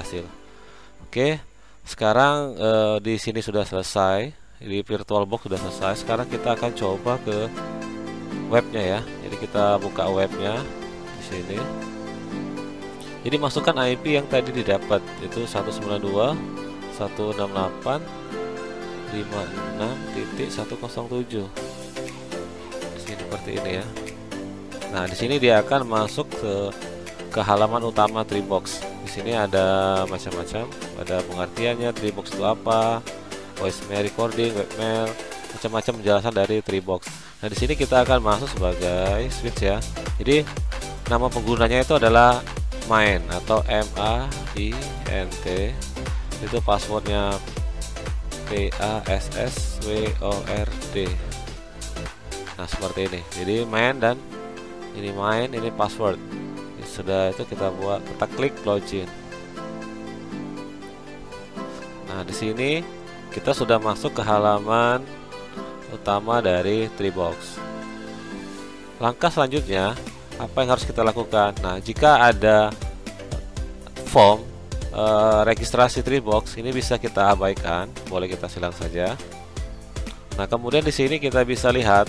berhasil. Oke, sekarang di sini sudah selesai, di VirtualBox sudah selesai. Sekarang kita akan coba ke webnya ya. Jadi kita buka webnya di sini. Jadi masukkan IP yang tadi didapat, itu 192.168.56.107. Di sini seperti ini ya. Nah, di sini dia akan masuk ke halaman utama Treebox. Di sini ada macam-macam, ada pengertiannya Treebox itu apa, voicemail recording, webmail, macam-macam penjelasan dari Treebox. Nah, di sini kita akan masuk sebagai switch ya. Jadi nama penggunanya itu adalah main atau MAINT. Itu passwordnya PASSWORD. Nah, seperti ini. Jadi main, dan ini main, ini password. Sudah itu kita klik login. Nah, di sini kita sudah masuk ke halaman utama dari Treebox. Langkah selanjutnya, apa yang harus kita lakukan? Nah, jika ada form registrasi Treebox, ini bisa kita abaikan, boleh kita silang saja. Nah, kemudian di sini kita bisa lihat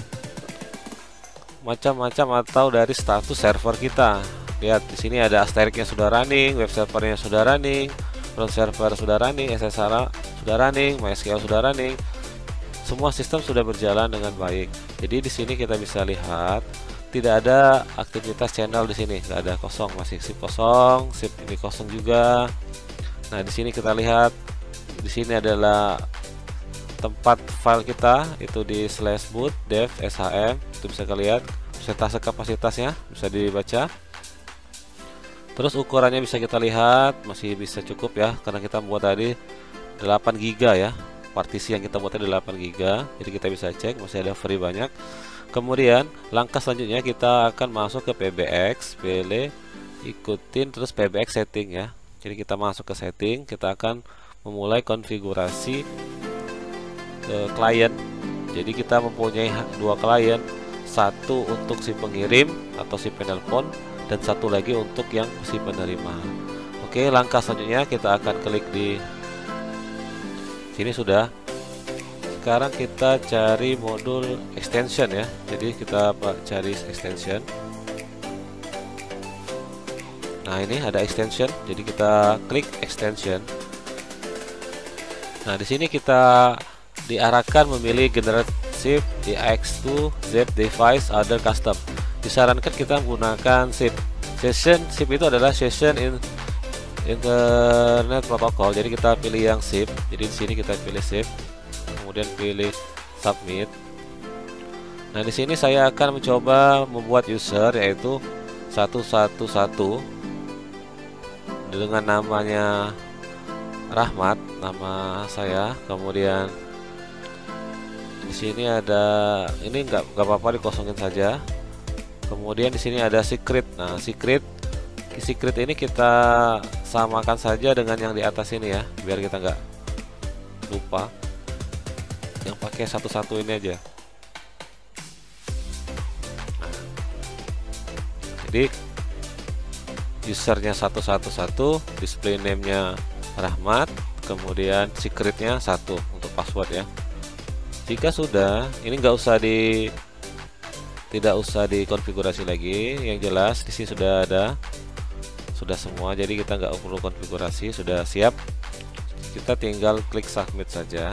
macam-macam atau dari status server kita. Lihat di sini ada asterisknya sudah running, web servernya sudah running, front server sudah running, SSH sudah running, MySQL sudah running. Semua sistem sudah berjalan dengan baik. Jadi di sini kita bisa lihat tidak ada aktivitas channel di sini, nggak ada, kosong, masih SIP kosong, SIP ini kosong juga. Nah, di sini kita lihat di sini adalah tempat file kita, itu di /boot dev shm, itu bisa kalian persentase kapasitasnya bisa dibaca. Terus ukurannya bisa kita lihat, masih bisa cukup ya, karena kita buat tadi 8 GB ya, partisi yang kita buatnya 8 GB. Jadi kita bisa cek, masih ada free banyak. Kemudian langkah selanjutnya kita akan masuk ke PBX, pilih ikutin terus PBX setting ya. Jadi kita masuk ke setting, kita akan memulai konfigurasi klien. Jadi kita mempunyai dua klien, satu untuk si pengirim atau si penelpon, dan satu lagi untuk yang si penerima. Oke, langkah selanjutnya kita akan klik di sini sudah. Sekarang kita cari modul extension ya. Jadi kita cari extension. Nah, ini ada extension, jadi kita klik extension. Nah, di sini kita diarahkan memilih generate SIP EX2 zip device other custom. Disarankan kita menggunakan SIP. SIP itu adalah session internet protocol. Jadi kita pilih yang SIP. Jadi di sini kita pilih SIP, kemudian pilih submit. Nah, di sini saya akan mencoba membuat user yaitu 111 dengan namanya Rahmat, nama saya. Kemudian di sini ada ini nggak apa-apa, dikosongin saja. Kemudian di sini ada secret. Nah, secret ini kita samakan saja dengan yang di atas ini ya, biar kita nggak lupa. Yang pakai 11 ini aja. Nah, jadi usernya 111, display name-nya Rahmat, kemudian secretnya 1 untuk password ya. Jika sudah, ini tidak usah dikonfigurasi lagi. Yang jelas di sini sudah semua, jadi kita nggak perlu konfigurasi, sudah siap. Kita tinggal klik submit saja.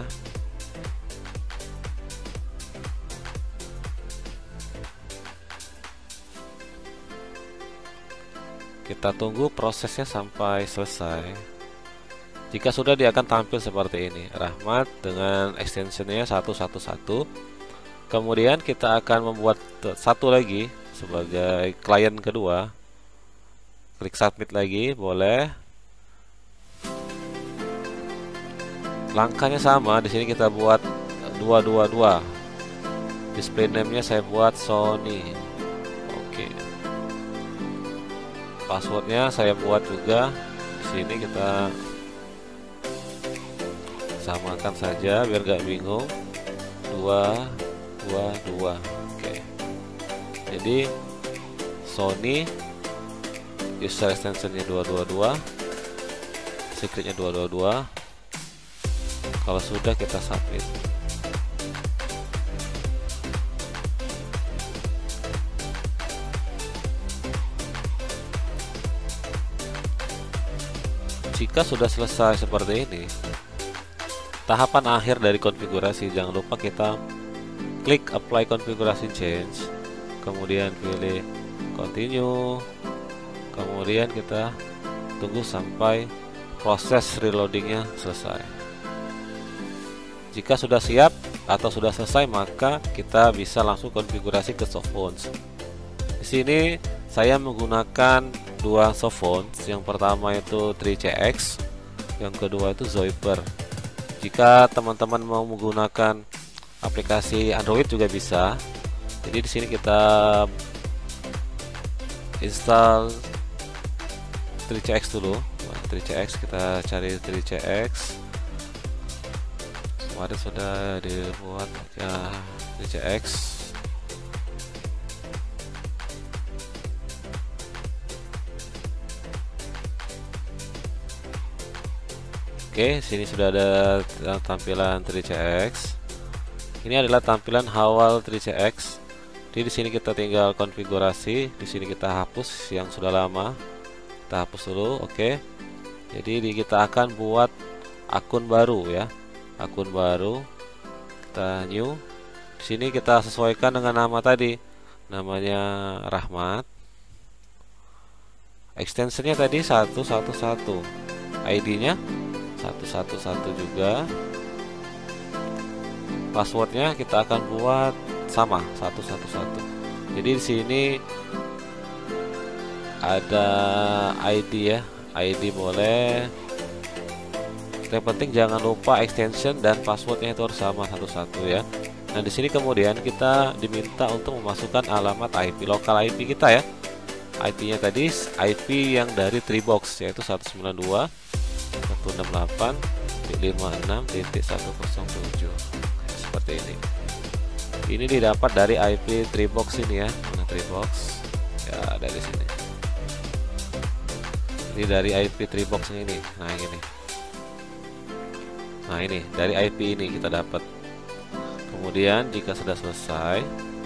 Kita tunggu prosesnya sampai selesai. Jika sudah, dia akan tampil seperti ini, Rahmat dengan extensionnya 111. Kemudian kita akan membuat satu lagi sebagai klien kedua. Klik submit lagi, boleh. Langkahnya sama, di sini kita buat 222. Display name-nya saya buat Sony. Oke. Passwordnya saya buat juga. Di sini kita samakan saja biar gak bingung. 222. Oke. Jadi Sony user extensionnya 222. secretnya 222. Kalau sudah, kita submit. Jika sudah selesai seperti ini, tahapan akhir dari konfigurasi, jangan lupa kita klik apply configuration change, kemudian pilih continue, kemudian kita tunggu sampai proses reloadingnya selesai. Jika sudah siap atau sudah selesai, maka kita bisa langsung konfigurasi ke softphones. Di sini saya menggunakan dua softphones. Yang pertama itu 3CX, yang kedua itu Zoiper. Jika teman-teman mau menggunakan aplikasi Android juga bisa. Jadi di sini kita install 3CX dulu. 3CX, kita cari 3CX. Kemarin sudah dibuat ya 3CX. Oke, sini sudah ada tampilan 3CX. Ini adalah tampilan awal 3CX. Jadi di sini kita tinggal konfigurasi. Di sini kita hapus yang sudah lama. Kita hapus dulu, oke. Jadi kita akan buat akun baru ya. Akun baru. Kita new. Di sini kita sesuaikan dengan nama tadi. Namanya Rahmat. Extensionnya tadi 111. ID-nya 111 juga. Passwordnya kita akan buat sama 111. Jadi di sini ada ID ya, ID boleh. Yang penting jangan lupa extension dan passwordnya itu harus sama 11 ya. Nah di sini kemudian kita diminta untuk memasukkan alamat IP lokal IP kita ya. IP-nya tadi IP yang dari Treebox yaitu 192.168.56.107 seperti ini. Ini didapat dari IP Treebox ini ya. Mana Treebox? Ya dari sini. Ini dari IP Treebox ini. Nah ini. Nah ini dari IP ini kita dapat. Kemudian jika sudah selesai,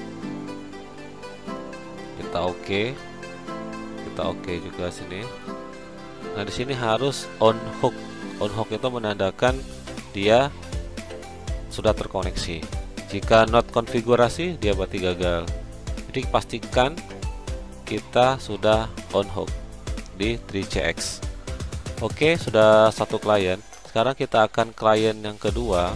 kita oke. Kita oke juga sini. Nah di sini harus on hook. On hook itu menandakan dia sudah terkoneksi. Jika not konfigurasi, dia berarti gagal. Jadi pastikan kita sudah on hook di 3CX. Oke, sudah satu klien. Sekarang kita akan klien yang kedua.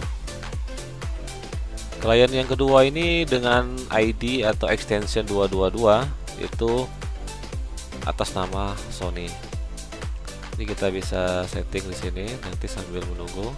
Klien yang kedua ini dengan ID atau extension 222 itu atas nama Sony. Ini kita bisa setting di sini nanti sambil menunggu.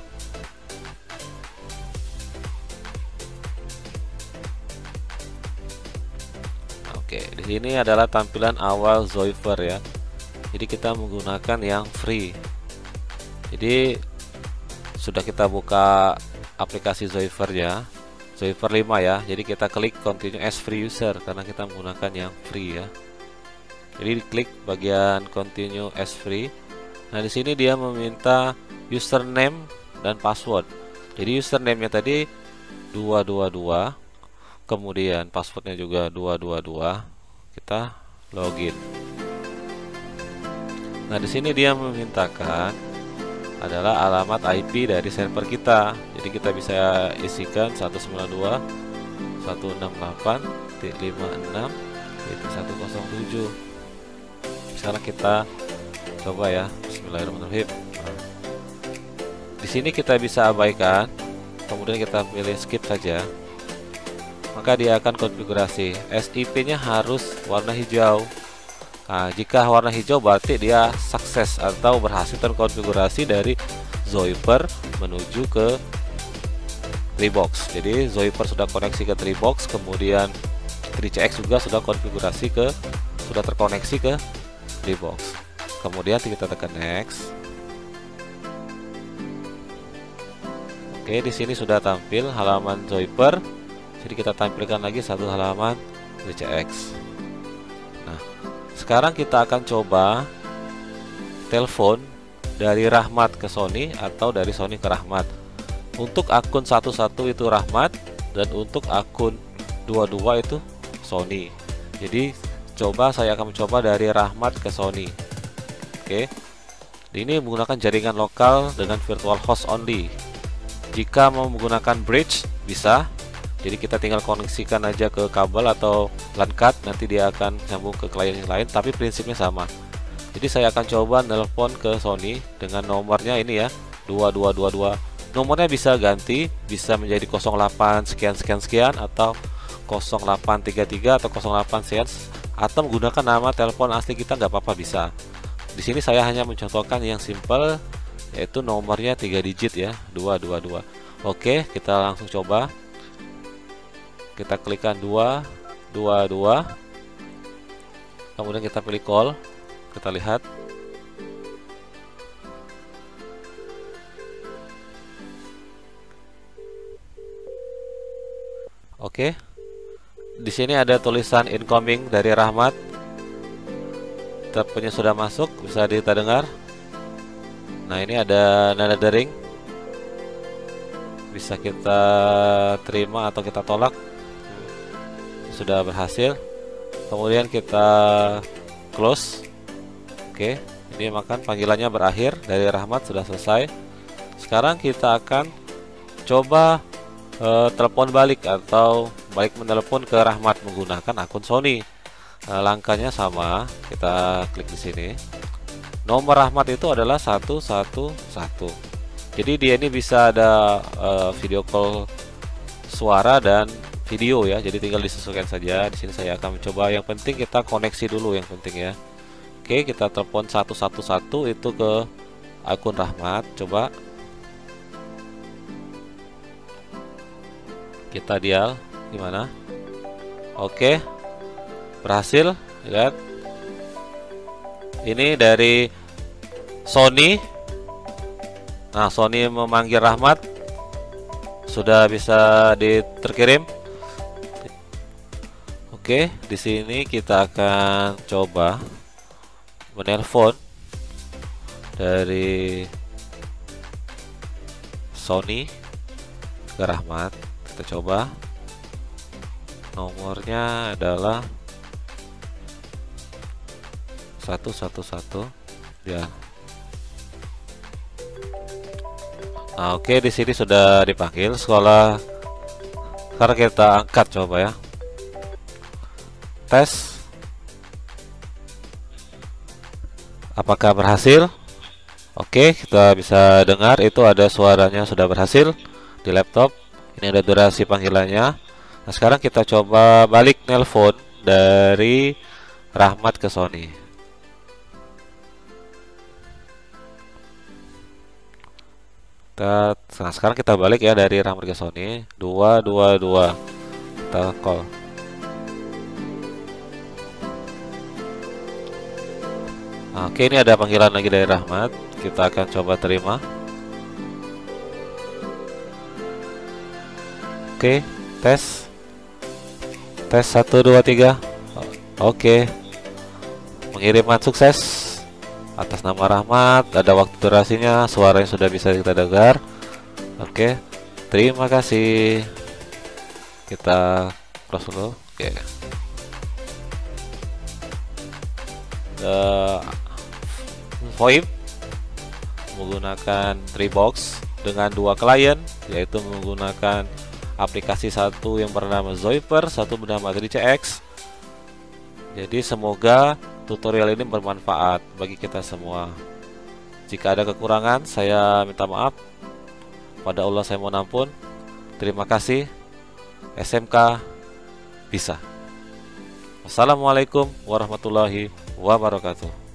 Oke, di sini adalah tampilan awal Zoiper ya. Jadi kita menggunakan yang free. Jadi sudah kita buka aplikasi Zoiper ya. Zoiper 5 ya. Jadi kita klik continue as free user karena kita menggunakan yang free ya. Jadi klik bagian continue as free. Nah, di sini dia meminta username dan password. Jadi username-nya tadi 222, kemudian passwordnya juga 222. Kita login. Nah, di sini dia memintakan adalah alamat IP dari server kita. Jadi kita bisa isikan 192.168.56.107. Sekarang kita coba ya. Bismillahirrahmanirrahim. Di sini kita bisa abaikan, kemudian kita pilih skip saja. Maka dia akan konfigurasi. SIP-nya harus warna hijau. Nah, jika warna hijau berarti dia sukses atau berhasil terkonfigurasi dari Zoiper menuju ke Treebox. Jadi Zoiper sudah koneksi ke Treebox, kemudian 3CX juga sudah terkoneksi ke Treebox. Kemudian kita tekan next. Oke, di sini sudah tampil halaman Zoiper. Jadi kita tampilkan lagi satu halaman 3CX. Nah, sekarang kita akan coba telepon dari Rahmat ke Sony atau dari Sony ke Rahmat. Untuk akun 11 itu Rahmat, dan untuk akun 22 itu Sony. Jadi saya akan mencoba dari Rahmat ke Sony. Oke. Ini menggunakan jaringan lokal dengan virtual host only. Jika mau menggunakan bridge bisa. Jadi kita tinggal koneksikan aja ke kabel atau LAN card, nanti dia akan nyambung ke klien yang lain, tapi prinsipnya sama. Jadi saya akan coba nelpon ke Sony dengan nomornya ini ya, 2222. Nomornya bisa ganti, bisa menjadi 08 sekian sekian sekian atau 0833 atau 08 sekian, atau menggunakan nama telepon asli kita nggak apa-apa, bisa. Di sini saya hanya mencontohkan yang simple, yaitu nomornya 3 digit ya, 222. Oke, kita langsung coba. Kita klikkan 222, kemudian kita pilih call, kita lihat. Oke, di sini ada tulisan incoming dari Rahmat. Teleponnya sudah masuk, bisa kita dengar. Nah, ini ada nada dering, bisa kita terima atau kita tolak. Sudah berhasil. Kemudian kita close. Oke, ini makan panggilannya berakhir dari Rahmat, sudah selesai. Sekarang kita akan coba telepon balik atau balik menelepon ke Rahmat menggunakan akun Sony. Langkahnya sama, kita klik di sini. Nomor Rahmat itu adalah 111. Jadi dia ini bisa ada video call suara dan video ya, jadi tinggal disesuaikan saja. Di sini saya akan mencoba, yang penting kita koneksi dulu yang penting ya. Oke, kita telepon 111 itu ke akun Rahmat, coba kita dial gimana. Oke, berhasil, lihat. Ini dari Sony. Nah, Sony memanggil Rahmat, sudah bisa terkirim. Oke, di sini kita akan coba menelpon dari Sony ke Rahmat. Kita coba. Nomornya adalah 111 ya. Nah, oke, di sini sudah dipanggil sekolah. Sekarang kita angkat coba ya. Tes. Apakah berhasil? Oke, kita bisa dengar itu ada suaranya sudah berhasil di laptop. Ini ada durasi panggilannya. Nah, sekarang kita coba balik nelpon dari Rahmat ke Sony. Nah, sekarang kita balik ya dari Rahmat ke Sony. 222. Kita call. Nah, oke, ini ada panggilan lagi dari Rahmat. Kita akan coba terima. Oke, tes 1 2 3. Oke, pengiriman sukses atas nama Rahmat. Ada waktu durasinya, suaranya sudah bisa kita dengar. Oke, terima kasih. Kita close dulu. Oke. VoIP menggunakan Treebox dengan 2 klien, yaitu menggunakan aplikasi satu yang bernama Zoiper, satu bernama 3CX. Jadi semoga tutorial ini bermanfaat bagi kita semua. Jika ada kekurangan, saya minta maaf. Pada Allah saya mohon ampun. Terima kasih. SMK bisa. Wassalamualaikum warahmatullahi wabarakatuh.